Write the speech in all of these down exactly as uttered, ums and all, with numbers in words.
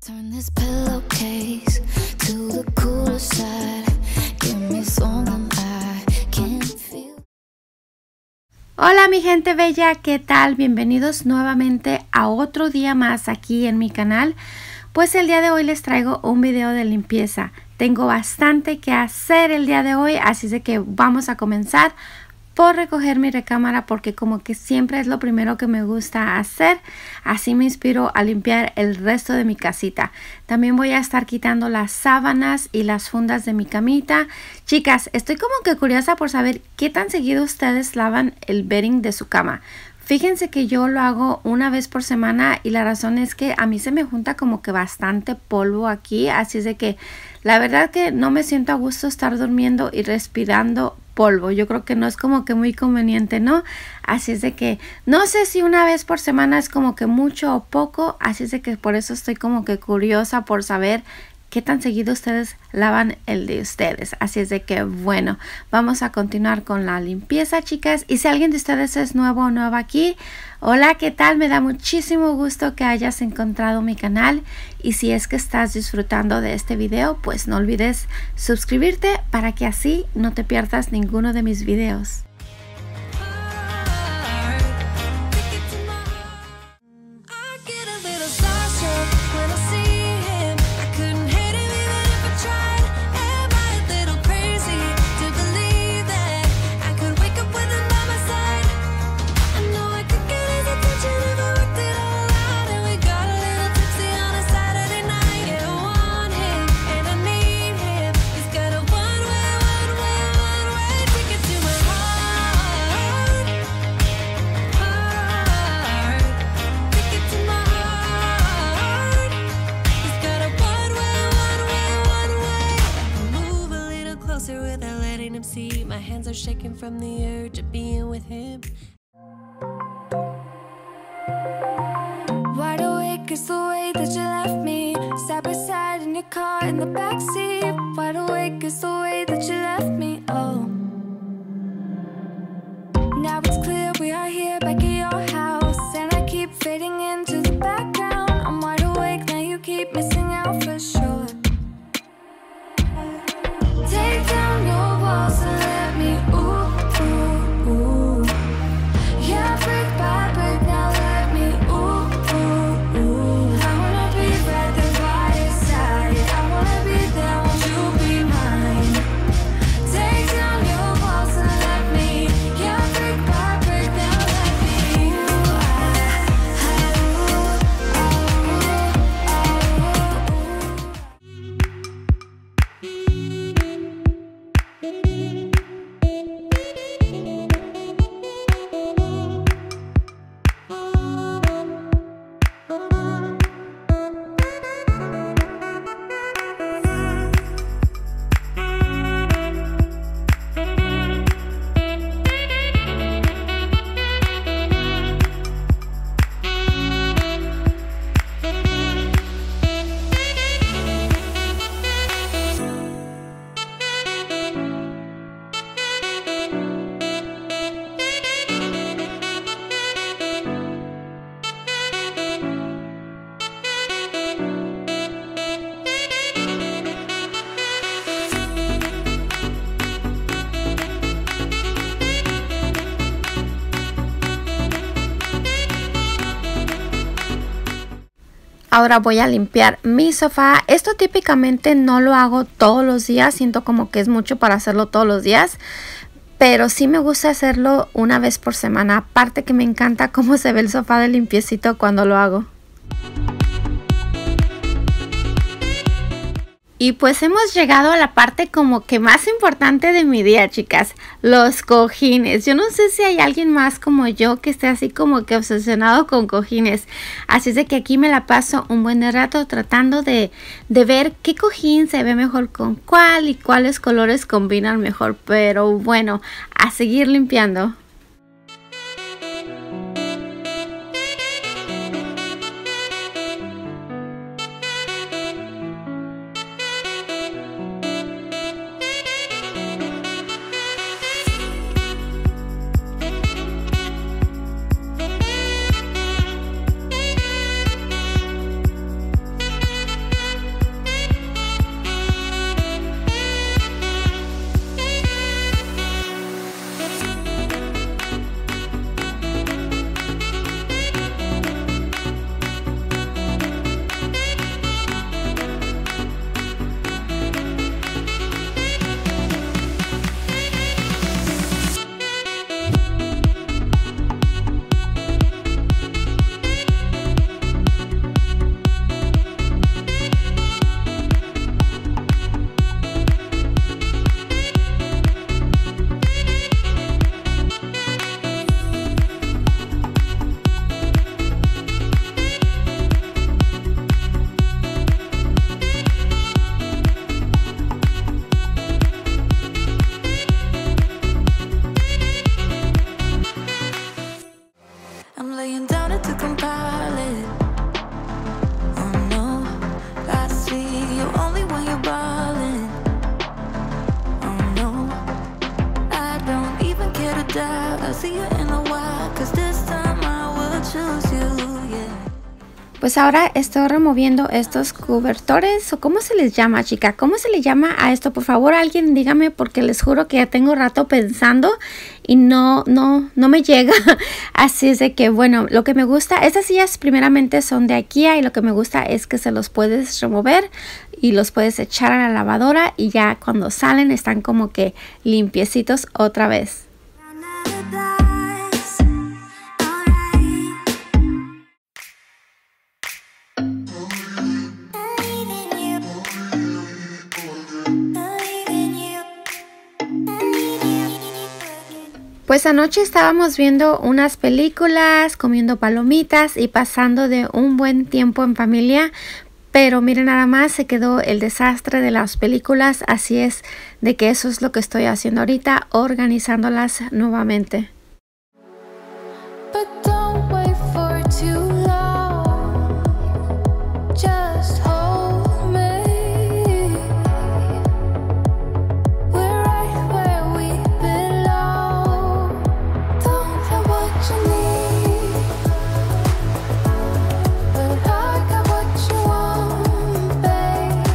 Turn this pillowcase to the cooler side. Give me something I can feel. Hola mi gente bella, ¿qué tal? Bienvenidos nuevamente a otro día más aquí en mi canal. Pues el día de hoy les traigo un video de limpieza. Tengo bastante que hacer el día de hoy, así de que vamos a comenzar por recoger mi recámara, porque como que siempre es lo primero que me gusta hacer. Así me inspiro a limpiar el resto de mi casita. También voy a estar quitando las sábanas y las fundas de mi camita. Chicas, estoy como que curiosa por saber qué tan seguido ustedes lavan el bedding de su cama. Fíjense que yo lo hago una vez por semana y la razón es que a mí se me junta como que bastante polvo aquí, así es de que la verdad que no me siento a gusto estar durmiendo y respirando polvo. Yo creo que no es como que muy conveniente, ¿no? Así es de que no sé si una vez por semana es como que mucho o poco, así es de que por eso estoy como que curiosa por saber qué tan seguido ustedes lavan el de ustedes. Así es de que bueno, vamos a continuar con la limpieza, chicas. Y si alguien de ustedes es nuevo o nueva aquí, hola, ¿qué tal? Me da muchísimo gusto que hayas encontrado mi canal. Y si es que estás disfrutando de este video, pues no olvides suscribirte para que así no te pierdas ninguno de mis videos. My hands are shaking from the urge of being with him. Wide awake is the way that you left me, side by side in your car in the backseat. Wide awake is the way that you left me, oh. Now it's clear we are here back at your house, and I keep fading into the background. I'm wide awake, now you keep missing out for sure. Take down your walls and let me, ooh, ooh, ooh. Yeah, brick by brick, now let me, ooh, ooh, ooh. I wanna be right there by your side, I wanna be there, won't you be mine? Take down your walls and let me, yeah, brick by brick, now let me, ooh, I, I, ooh, Ahora voy a limpiar mi sofá. Esto típicamente no lo hago todos los días. Siento como que es mucho para hacerlo todos los días. Pero sí me gusta hacerlo una vez por semana. Aparte que me encanta cómo se ve el sofá de limpiecito cuando lo hago. Y pues hemos llegado a la parte como que más importante de mi día, chicas, los cojines. Yo no sé si hay alguien más como yo que esté así como que obsesionado con cojines. Así es de que aquí me la paso un buen rato tratando de, de ver qué cojín se ve mejor con cuál y cuáles colores combinan mejor. Pero bueno, a seguir limpiando. see you in a while, 'cause this time I will choose you, yeah. Pues ahora estoy removiendo estos cobertores, o cómo se les llama, chica, cómo se le llama a esto, por favor alguien dígame, porque les juro que ya tengo rato pensando y no, no, no me llega. Así es de que bueno, lo que me gusta, estas sillas primeramente son de IKEA y lo que me gusta es que se los puedes remover y los puedes echar a la lavadora y ya cuando salen están como que limpiecitos otra vez. Pues anoche estábamos viendo unas películas, comiendo palomitas y pasando de un buen tiempo en familia. Pero miren, nada más se quedó el desastre de las películas. Así es de que eso es lo que estoy haciendo ahorita, organizándolas nuevamente. But don't wait for too long. Just hold me. We're right where we belong. Don't know what you need, but I got what you want, babe.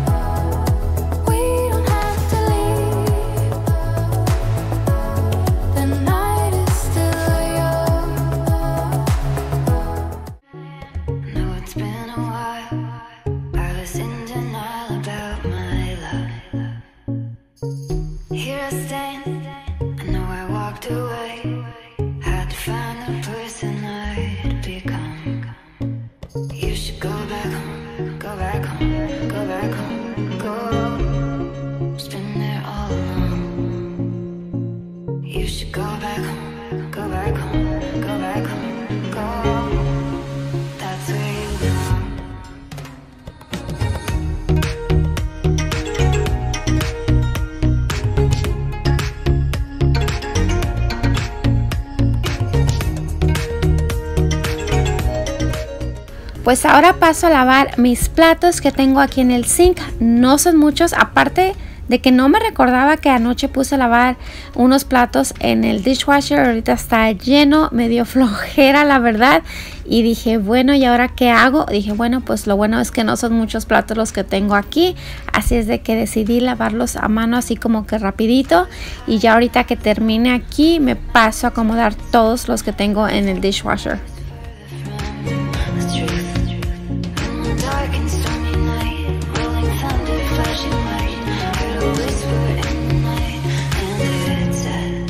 We don't have to leave. The night is still young. No, it's been a while. I was in denial about my love. Here I stand. I know I walked away. Had to find the person I'd become. You should go back home, go back home, go back home, go. It's been there all along. You should go back home, go back home, go back home, go. That's where you belong. Pues ahora paso a lavar mis platos que tengo aquí en el sink. No son muchos, aparte de que no me recordaba que anoche puse a lavar unos platos en el dishwasher. Ahorita está lleno, me dio flojera la verdad. Y dije, bueno, ¿y ahora qué hago? Dije, bueno, pues lo bueno es que no son muchos platos los que tengo aquí. Así es de que decidí lavarlos a mano así como que rapidito. Y ya ahorita que termine aquí me paso a acomodar todos los que tengo en el dishwasher. The truth. In the dark and stormy night, rolling thunder, flashing light. Heard a whisper in the night, and it said,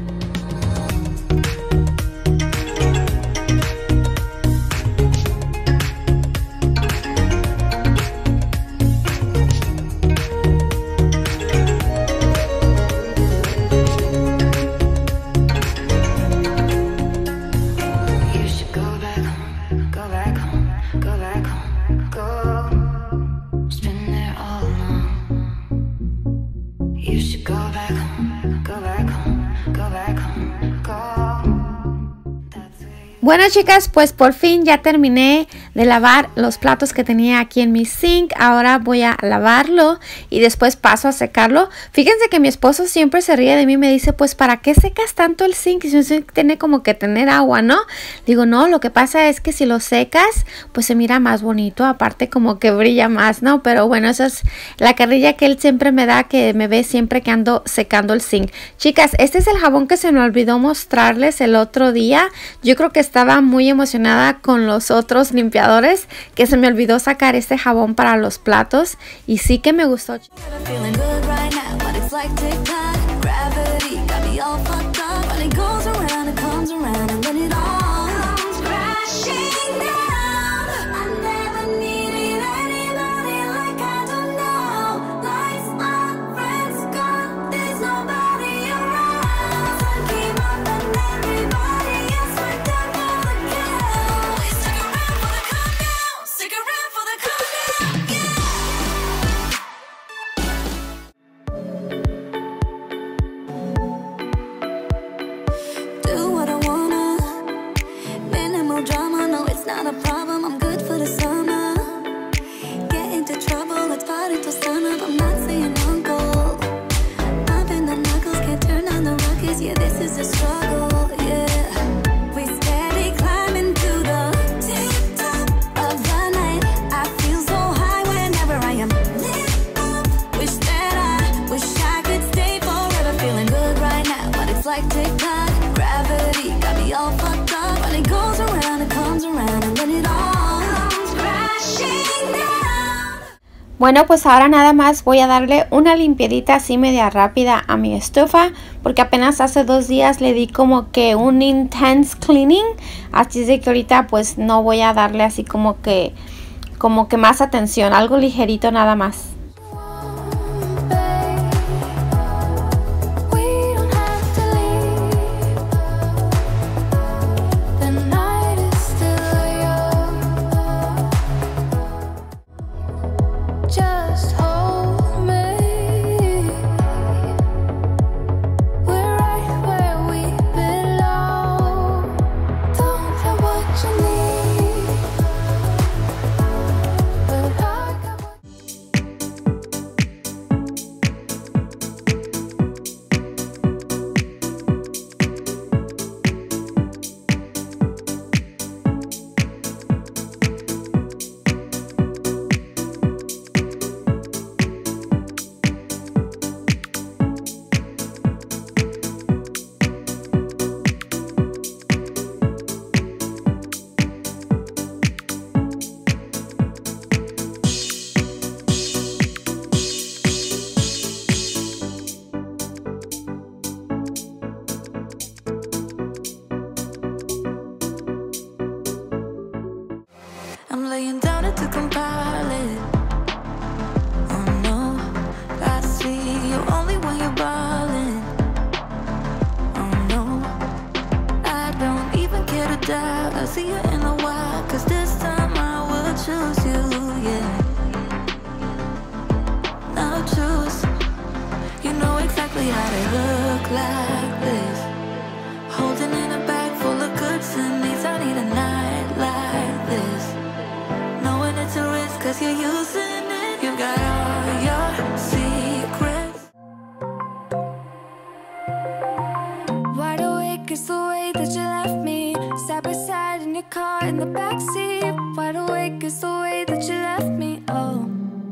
you should go back home, go back home, go back home, go. It's been there all along. You should go back home, go back home, go back home, go. That's where you Bueno, chicas, pues por fin ya terminé de lavar los platos que tenía aquí en mi sink. Ahora voy a lavarlo y después paso a secarlo. Fíjense que mi esposo siempre se ríe de mí y me dice, pues ¿para qué secas tanto el sink? Si un sink tiene como que tener agua, ¿no? Digo, no, lo que pasa es que si lo secas, pues se mira más bonito. Aparte como que brilla más, ¿no? Pero bueno, esa es la carrilla que él siempre me da, que me ve siempre que ando secando el sink. Chicas, este es el jabón que se me olvidó mostrarles el otro día. Yo creo que estaba muy emocionada con los otros limpiadores que se me olvidó sacar este jabón para los platos y sí que me gustó. feeling good right now, but it's like TikTok. Gravity got me all fucked up. When it goes around, it comes around, and then it all comes crashing down. I never needed anybody like I do now. Lights on, friends gone, there's nobody around. Sun came up and everybody else went down for the count. Stick around for the countdown. Stick around for the countdown. Yeah. Bueno, pues ahora nada más voy a darle una limpiadita así media rápida a mi estufa, porque apenas hace dos días le di como que un intense cleaning, así es de que ahorita pues no voy a darle así como que como que más atención, algo ligerito nada más. I'm laying down it to compile it. Oh no, I see you only when you're ballin'. Oh no, I don't even care to doubt. I'll see you in a while, cause this time I will choose you, yeah. Now choose. You know exactly how to look like this. Holding in a bag full of goods and needs. I need a night like this. Knowing it's a risk cause you're using it. You got all your secrets. Wide awake is the way that you left me. Side by side in your car in the backseat. Wide awake is the way that you left me, oh.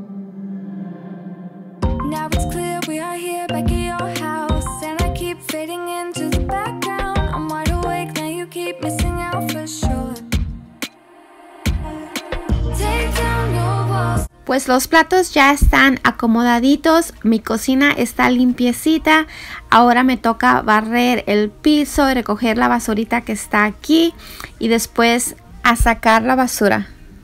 Now it's clear we are here back at your house, and I keep fading into the background. I'm wide awake, now you keep missing out for sure. Take down your walls. Pues los platos ya están acomodaditos, mi cocina está limpiecita. Ahora me toca barrer el piso y recoger la basurita que está aquí y después a sacar la basura.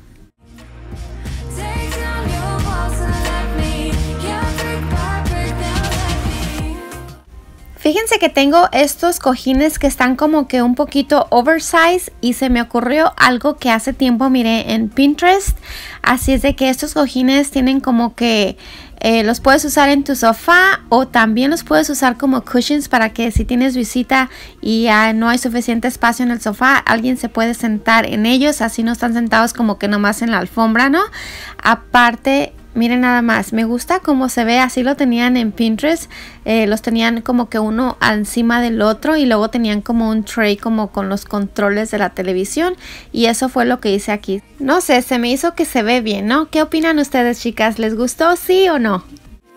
Take down your walls and let me, yeah, brick by brick, now let me. Fíjense que tengo estos cojines que están como que un poquito oversize y se me ocurrió algo que hace tiempo miré en Pinterest. Así es de que estos cojines tienen como que eh, los puedes usar en tu sofá o también los puedes usar como cushions para que si tienes visita y ya no hay suficiente espacio en el sofá, alguien se puede sentar en ellos. Así no están sentados como que nomás en la alfombra, ¿no? Aparte, miren nada más, me gusta cómo se ve, así lo tenían en Pinterest, eh, los tenían como que uno encima del otro y luego tenían como un tray como con los controles de la televisión y eso fue lo que hice aquí. No sé, se me hizo que se ve bien, ¿no? ¿Qué opinan ustedes, chicas? ¿Les gustó, sí o no?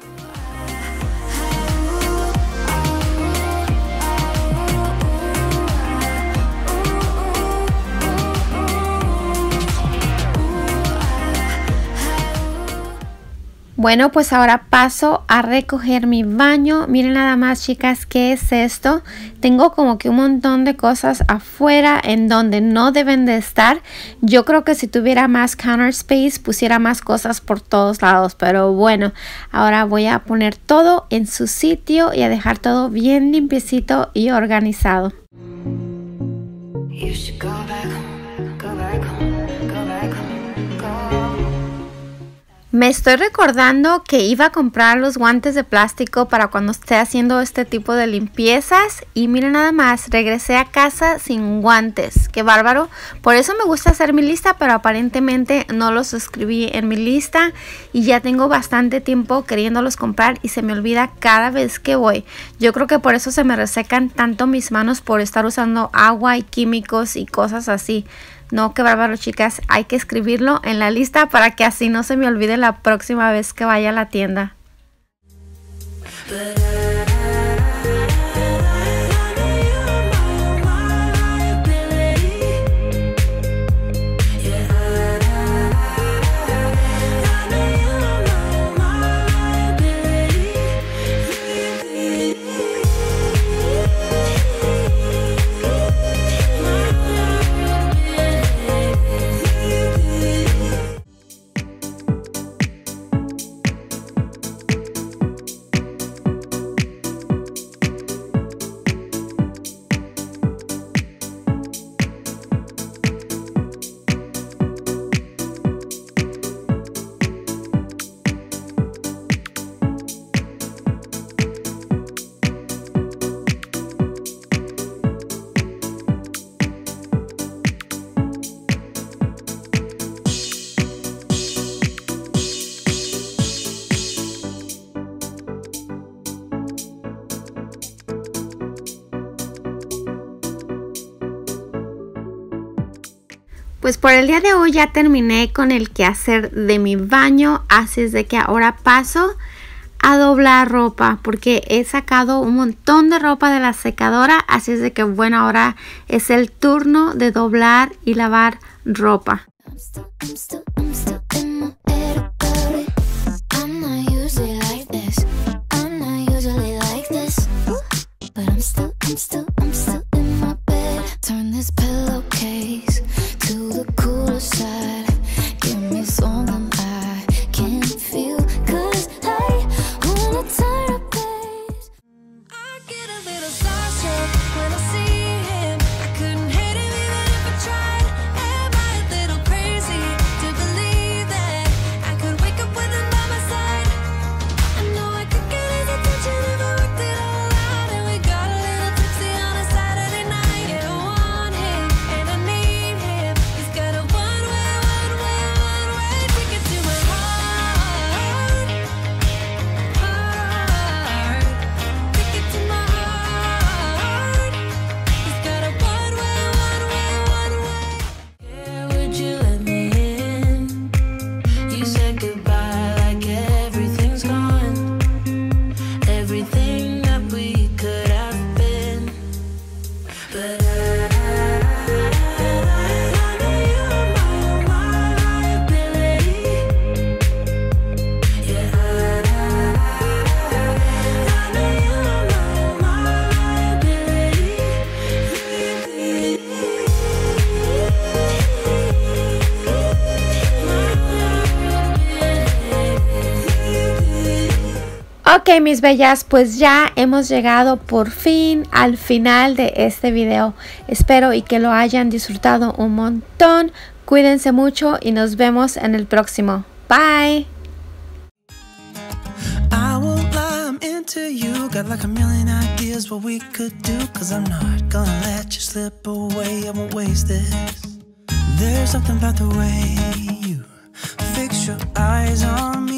Bueno, pues ahora paso a recoger mi baño. Miren nada más, chicas, ¿qué es esto? Tengo como que un montón de cosas afuera en donde no deben de estar. Yo creo que si tuviera más counter space pusiera más cosas por todos lados. Pero bueno, ahora voy a poner todo en su sitio y a dejar todo bien limpiecito y organizado. You should go back home, go back home, go back home, go. Me estoy recordando que iba a comprar los guantes de plástico para cuando esté haciendo este tipo de limpiezas y miren nada más, regresé a casa sin guantes, qué bárbaro. Por eso me gusta hacer mi lista, pero aparentemente no los escribí en mi lista y ya tengo bastante tiempo queriéndolos comprar y se me olvida cada vez que voy. Yo creo que por eso se me resecan tanto mis manos por estar usando agua y químicos y cosas así. No, qué bárbaro, chicas. Hay que escribirlo en la lista para que así no se me olvide la próxima vez que vaya a la tienda. Pues por el día de hoy ya terminé con el quehacer de mi baño, así es de que ahora paso a doblar ropa porque he sacado un montón de ropa de la secadora, así es de que bueno, ahora es el turno de doblar y lavar ropa. I'm still, I'm still, I'm still in my head about it. I'm not usually like this. I'm not usually like this. But I'm still, I'm still, I'm still in my bed. Turn this pillowcase to the cooler side. Give me something I can feel. Cause I wanna turn a page. I get a little starstruck when I see him. I couldn't hate him even if I tried. Am I a little crazy to believe that I could wake up with him by my side? I know I could get his attention if I worked it all out. And we got a little tipsy on a Saturday night. Yeah, I want him and I need him. He's got a one-way, one-way, one-way ticket to my heart. Heart. Ticket to my heart. He's got a one-way, one-way, one-way. Yeah, would you let me in? You said goodbye like everything's gone. Everything that we could have been. But I, I know you're my, my liability. Yeah, I, I know you're my, my liability. Ok, mis bellas, pues ya hemos llegado por fin al final de este video. Espero y que lo hayan disfrutado un montón. Cuídense mucho y nos vemos en el próximo. Bye. I won't lie, I'm into you. Got like a million ideas what we could do. Cause I'm not gonna let you slip away. I won't waste this. There's something about the way you fix your eyes on me.